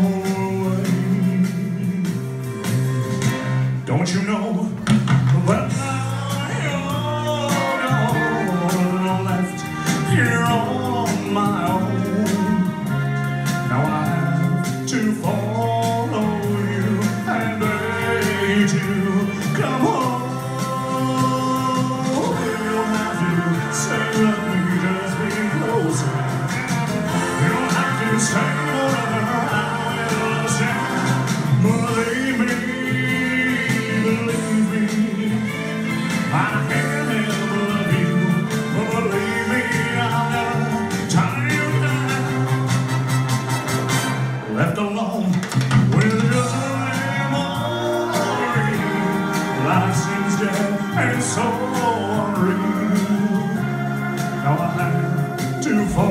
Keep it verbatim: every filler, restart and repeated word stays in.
away. Don't you know that I'm left here on my own? Now I have to follow you and beg to come home. You don't have to say love me, just be close. You don't have to say whatever I will say. Believe me, believe me, I can't help love you. But believe me, I'll never tie you down. Left alone with just a memory. Life seems dead and so unreal. Now I have to fall.